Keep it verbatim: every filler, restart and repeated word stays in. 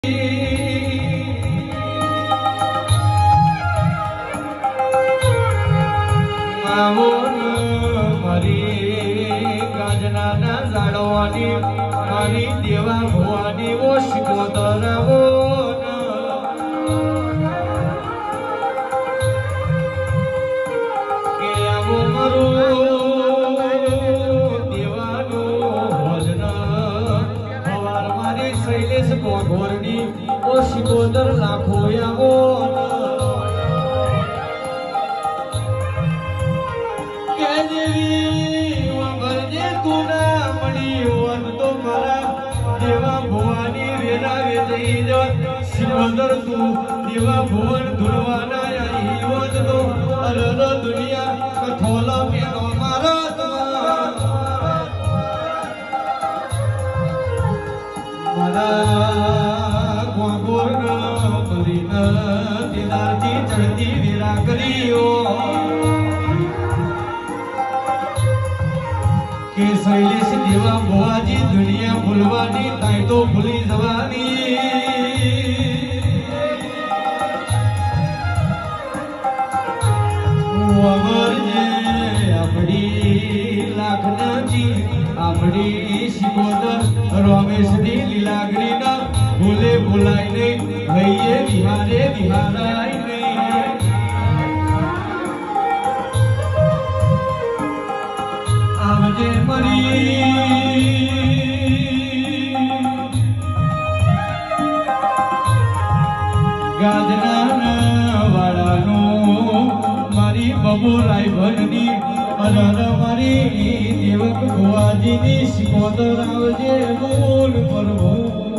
मारी देवा भुवानी वो शिकोतर वो के आवो मरो देवानो भजन हवार मारी शैलेश गोघोरनी वो शिकोतर लाखो आवो के देवी वंगरजे तुना देवा भुवानी वेदा वेदई जत शिवंदर तू देवा भुवन धुरवाना आई वत तो अरर दुनिया कथोला मेनो मारत मारा गोगोर परिन दिदार की चढ़ती वीरा करियो के शैलेश देवा भुवाजी दुनिया भूलवानी ताई तो भूली जवानी अमर जे अपनी लाखना जी अपनी शिकोतर रमेश दी लीलागरी ना भूले भुलाई नहीं भैये बिहारे बिहाराई नहीं आवजे मरी गाजना वाळानो मारी बबोराई भरनी अनर मारी देवक भुवाजीनी शिकोतर आवजे बोल प्रभु।